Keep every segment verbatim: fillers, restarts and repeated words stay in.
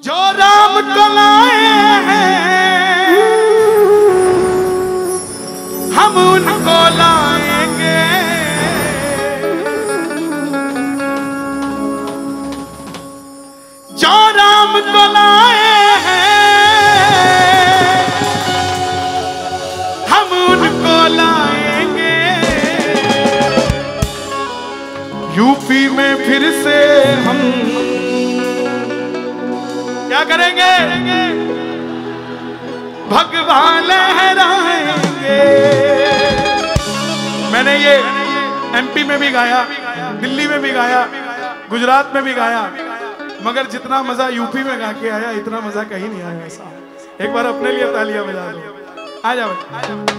जो राम को लाए हैं हम उनको लाएंगे, जो राम को लाए हैं हम उनको लाएंगे। यूपी में फिर से हम क्या करेंगे? भगवान लहराएंगे। मैंने ये एमपी में भी गाया, दिल्ली में भी गाया, गुजरात में भी गाया, मगर जितना मजा यूपी में गा के आया इतना मजा कहीं नहीं आया ऐसा। एक बार अपने लिए तालियां बजा दो। आ जाओ, आ जाओ।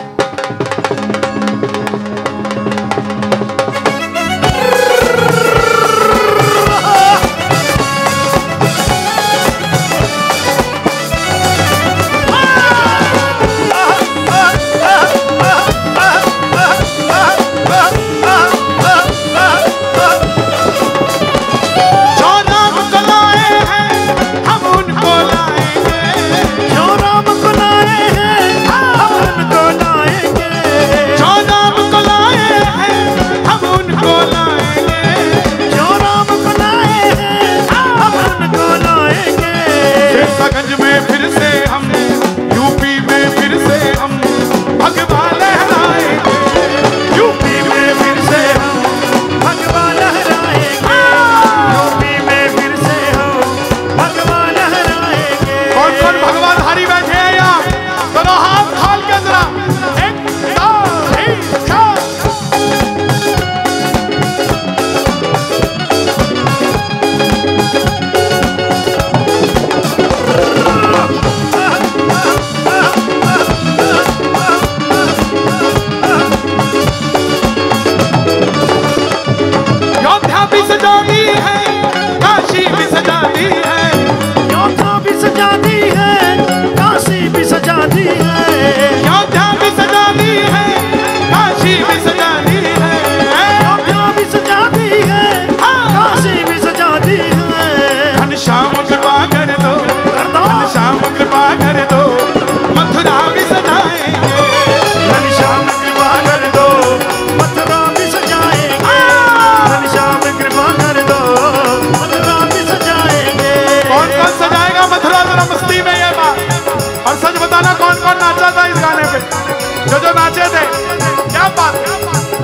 जो जो नाचे थे, क्या बात है।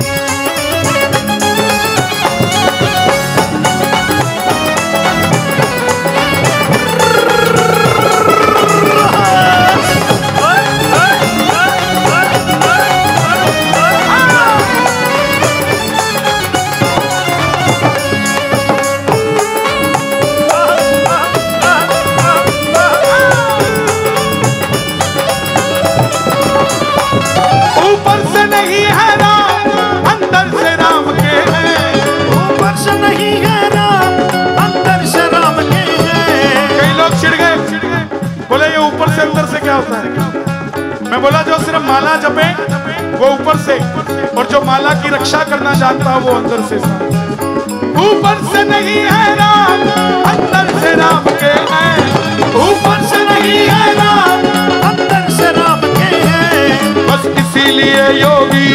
नहीं है राम अंदर से राम के हैं, ऊपर से नहीं है राम अंदर से राम के हैं। कई लोग चिढ़ गए, बोले ये ऊपर से अंदर से क्या होता है। मैं बोला जो सिर्फ माला जपे वो ऊपर से, और जो माला की रक्षा करना जानता है वो अंदर से। ऊपर से नहीं है राम अंदर से राम के हैं, ऊपर से नहीं है राम अंदर से राम के हैं। बस इसीलिए योगी,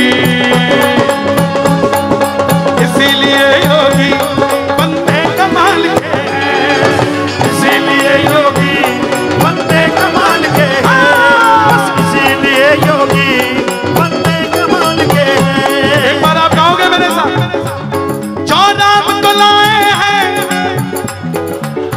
इसीलिए योगी बंदे कमाल के हैं, इसीलिए योगी बंदे कमाल के हैं, बस इसीलिए योगी बंदे कमाल के हैं। एक बार आप गाओगे मेरे साथ। जो राम को लाए हैं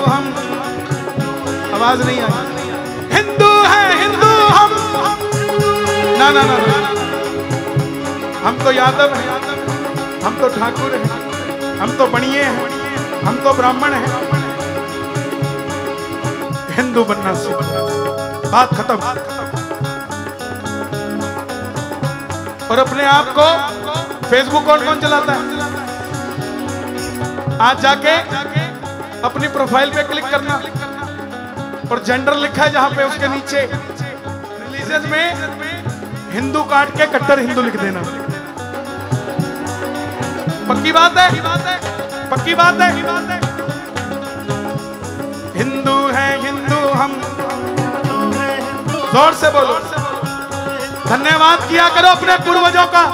हम, आवाज नहीं आई। हिंदू है हिंदू हम, ना ना ना, हम तो यादव हैं, हम तो ठाकुर हैं, हम तो बनिए हैं, हम तो ब्राह्मण हैं। हिंदू बनना सीख, बात खत्म। और अपने आप को फेसबुक कौन कौन चलाता है? आज जाके अपनी प्रोफाइल पे क्लिक करना और जेंडर लिखा है जहां पे, उसके नीचे रिलीजन में हिंदू काट के कट्टर हिंदू लिख देना। पक्की बात है, पक्की बात है। हिंदू है हिंदू हम, जोर से बोलो। धन्यवाद किया करो अपने पूर्वजों का।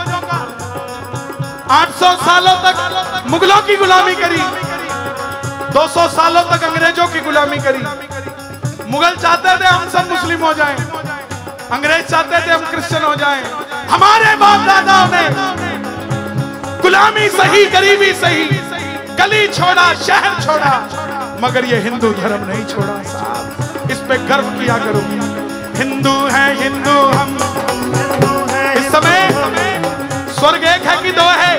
आठ सौ सालों तक मुगलों की गुलामी करी, दो सौ सालों तक अंग्रेजों की गुलामी करी। मुगल चाहते थे हम सब मुस्लिम हो जाएं, अंग्रेज चाहते थे हम क्रिश्चियन हो जाएं। हमारे बाप दादाओं ने गुलामी सही, गरीबी सही, गली छोड़ा, शहर छोड़ा, मगर ये हिंदू धर्म नहीं छोड़ा साहब। इस पे गर्व किया करो। हिंदू है हिंदू हम। इस समय स्वर्ग एक है कि दो है?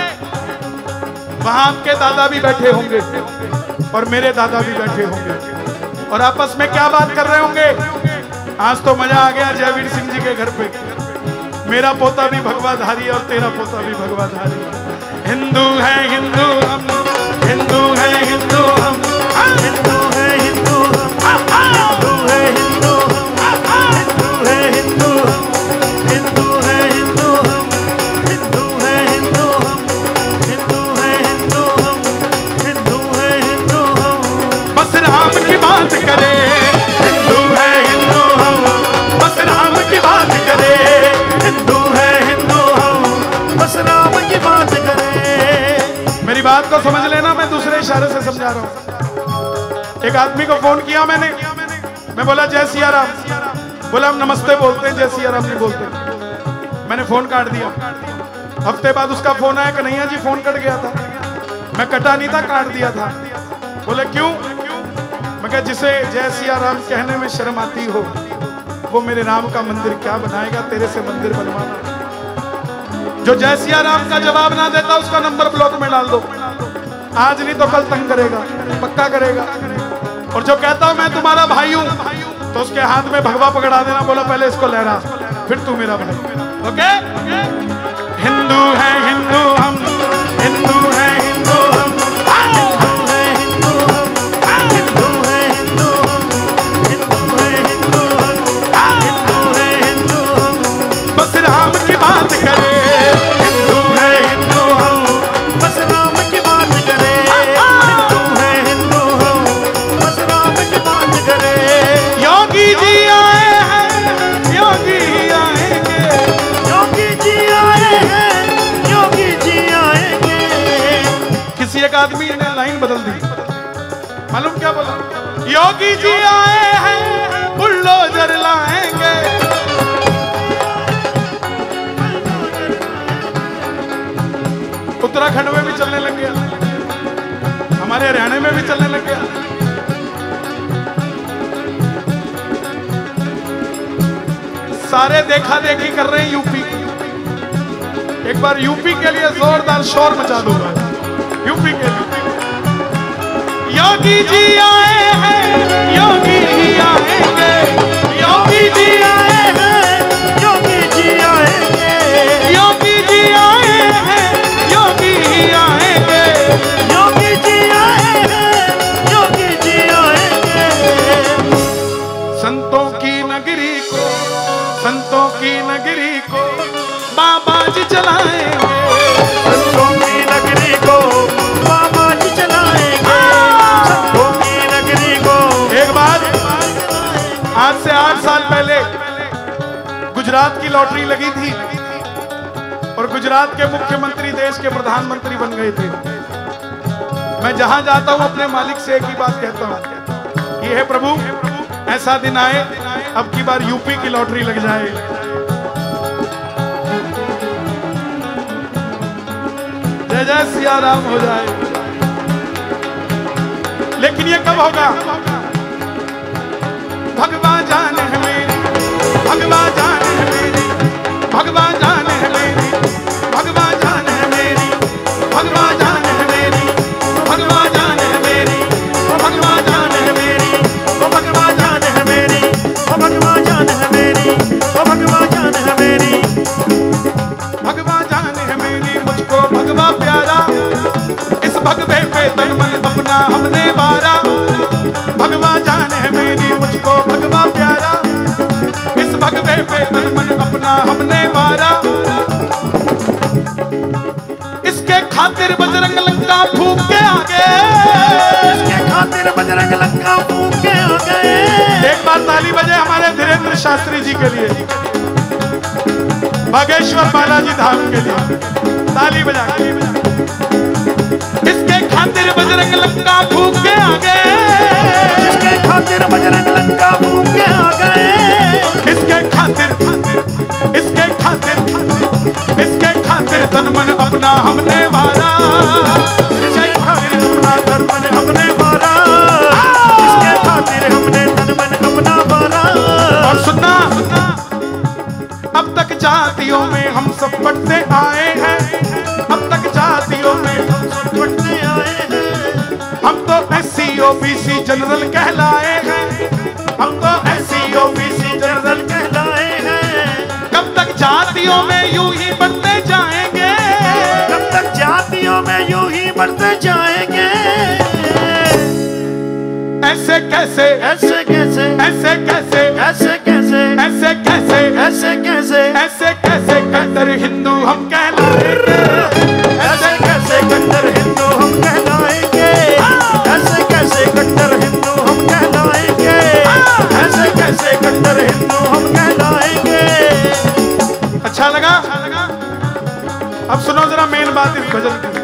वहां आपके दादा भी बैठे होंगे और मेरे दादा भी बैठे होंगे और आपस में क्या बात कर रहे होंगे? आज तो मजा आ गया जयवीर सिंह जी के घर पे। मेरा पोता भी भगवाधारी और तेरा पोता भी भगवाधारी। हिंदू है हिंदू हम, हिंदू है हिंदू हम, हिंदू है हिंदू हम, हिंदू है हिंदू हम, हिंदू है हिंदू हम, हिंदू है हिंदू हम, हिंदू है हिंदू हम, हिंदू है हिंदू हम, हिंदू है हिंदू हम। बस राम की बात करे, हिंदू है हिंदू हम, बस राम की बात करे, हिंदू है हिंदू हम, बस राम की बात करे। मेरी बात को समझ लेना, मैं दूसरे इशारे से समझा रहा हूं। एक आदमी को फोन किया मैंने, मैं बोला जय सिया राम, बोला हम नमस्ते बोलते हैं, जय सिया राम नहीं बोलते। मैंने फोन काट दिया। हफ्ते बाद उसका फोन आया, कन्हैया जी फोन कट गया था। मैं कटा नहीं था, काट दिया था। बोले क्यों? मैं कहा जिसे जय सिया राम कहने में शर्म आती हो वो मेरे राम का मंदिर क्या बनाएगा, तेरे से मंदिर बनवाना। जो जय सिया राम का जवाब ना देता उसका नंबर ब्लॉक में डाल दो। आज नहीं तो कल तंग करेगा, पक्का करेगा। और जो कहता हूं मैं तुम्हारा भाई हूं तो उसके हाथ में भगवा पकड़ा देना, बोला पहले इसको लहरा फिर तू मेरा भाई। ओके? हिंदू है हिंदू हम, हिंदू है हिंदू हम, हिंदू है हिंदू हम, हिंदू है हिंदू हम, हिंदू है हिंदू हम, हिंदू है हिंदू हम। बस राम की बात करे, हिंदू है हिंदू हम, बस राम की बात करे, हिंदू है हिंदू हम, बस राम की बात करे। योगी जी आए हैं, योगी आएंगे, योगी जी आए हैं, योगी जी आएंगे। किसी एक आदमी ने लाइन बदल दी, मालूम क्या बोला? योगी जी आए हैं, बुलडोजर लाएंगे। उत्तराखंड में भी चलने लग गया, हमारे हरियाणा में भी चलने लग गया। सारे देखा देखी कर रहे हैं यूपी की। एक बार यूपी के लिए जोरदार शोर मचा दूंगा, यूपी के लिए। योगी जी आए हैं, योगी जी आएंगे, योगी जी आए हैं, योगी जी आएंगे, योगी जी आए हैं, योगी जी आएंगे, योगी जी आए हैं, योगी जी आएंगे। संतों की नगरी को, संतों की नगरी को बाबा जी चलाएंगे, संतों की नगरी को बाबा जी चलाएंगे, संतों की नगरी को। एक बार आज से आठ साल पहले गुजरात की लॉटरी लगी थी और गुजरात के मुख्यमंत्री देश के प्रधानमंत्री बन गए थे। मैं जहां जाता हूं अपने मालिक से एक ही बात कहता हूं, ये है प्रभु ऐसा दिन आए अब की बार यूपी की लॉटरी लग जाए। जय जय सिया राम हो जाए। लेकिन ये कब होगा? भगवा जान है मेरी, भगवा जान है मेरी, भगवा जान है मेरी, भगवा जान है मेरी, भगवा जान है मेरी, भगवा जान है मेरी, भगवा जान है मेरी, भगवा जान है मेरी, भगवा जान है मेरी, भगवा जान है मेरी, भगवा जान है मेरी, मुझको भगवा प्यारा, इस भगवे पे तन मन अपना हमने वारा। भगवा जान है मेरी, मुझको भगवा प्यारा, इस भगवे पे तन मन अपना हमने वारा। इसके खातिर बजरंग लंका फूंक के आ गए, इसके खातिर बजरंग लंका फूंक के आ गए। एक बार ताली बजे हमारे धीरेन्द्र शास्त्री जी के लिए, बागेश्वर बालाजी धाम के लिए ताली बजा। इसके खातिर बजरंग लंका फूंक के आ गए, इसके खातिर बजरंग लंका फूंक के आ गए। इसके खातिर, इसके खातिर, इसके खातिर तन मन अपना हमने वारा, इसके खातिर अपना तन मन हमने वारा, इसके खातिर हमने तन मन अपना वारा। और सुनना, अब तक जातियों में हम सब बढ़ते आए हैं, अब तक जातियों में हम सब बढ़ते आए हैं। हम तो S C O B C general कहलाए हैं, हम तो S C O B C general कहलाए हैं। कब तक जातियों में यूं ही बढ़ते जाएंगे, कब तक जातियों में यूं ही बढ़ते जाएंगे। ऐसे कैसे, ऐसे कैसे, ऐसे कैसे, ऐसे कैसे, ऐसे कैसे, ऐसे कैसे, ऐसे कैसे कट्टर हिंदू हम कहलाएंगे, ऐसे कैसे कट्टर हिंदू हम कहलाएंगे, ऐसे कैसे कट्टर हिंदू हम कहलाएंगे, ऐसे कैसे कट्टर हिंदू हम कहलाएंगे। अच्छा लगा? अब सुनो जरा मेन बात इस भजन की,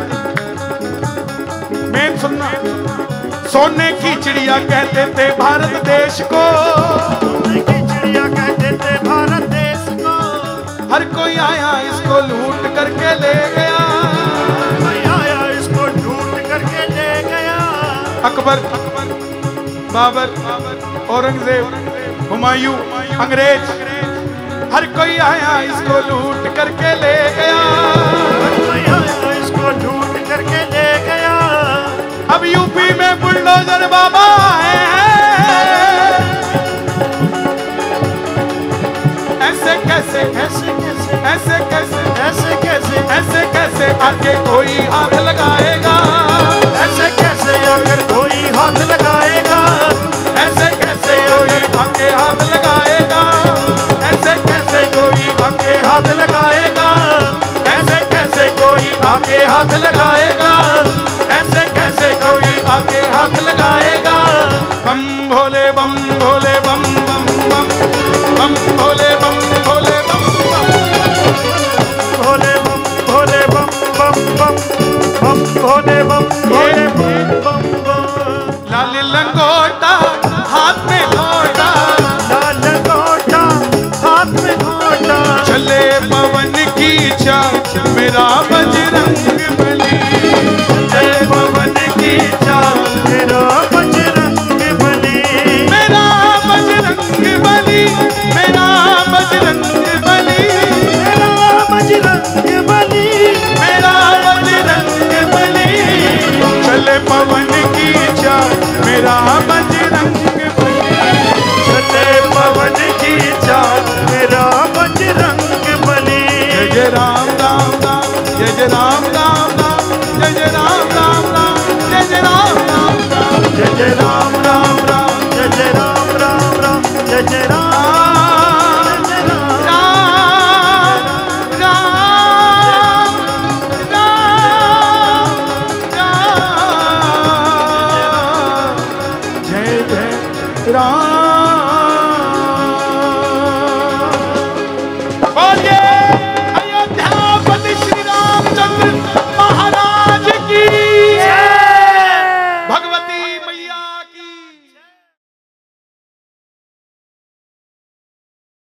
मेन सुनना। सोने की चिड़िया कहते थे भारत देश को, सोने की चिड़िया कहते थे भारत देश को। हर कोई आया इसको लूट करके ले गया, कोई आया इसको लूट करके ले गया। अकबर, बाबर, औरंगजेब, हुमायूं, अंग्रेज, हर कोई आया इसको लूट करके ले गया, हर कोई आया इसको लूट करके ले गया। अब यूपी में बुलडोजर बाबा आए हैं। ऐसे कैसे, ऐसे कैसे, ऐसे कैसे, ऐसे कैसे, ऐसे कैसे आके कोई हाथ लगाएगा, ऐसे कैसे अगर कोई हाथ लगाएगा, ऐसे कैसे कोई आके हाथ लगाएगा, ऐसे कैसे कोई आके हाथ लगाएगा, ऐसे कैसे कोई आके हाथ लगाएगा, ऐसे कैसे कोई आके हाथ लगाएगा। बम भोले बम भोले बम बम बम, बम भोले बम भोले बम बम, भोले बम भोले बम बम बम, बम भोले बम भोले बम बम बम। लाल लंगोटा हाथ में लोटा, लाल लंगोटा हाथ में लोटा, चले पवन की चाल मेरा बजरंग बली, चले पवन की चाल मेरा बजरंग बली, मेरा बजरंग बली, मेरा बजरंग बली, मेरा बजरंग बली, मेरा बजरंग बली, चले पवन की चाल मेरा बजरंग बली, चले पवन की चाल मेरा बजरंग बली। जय जय राम राम राम, जय जय राम राम राम, जय जय राम राम राम, जय जय राम राम राम, जय जय राम राम राम, जय जय राम राम राम, जय जय राम राम राम राम राम राम, जय जय राम।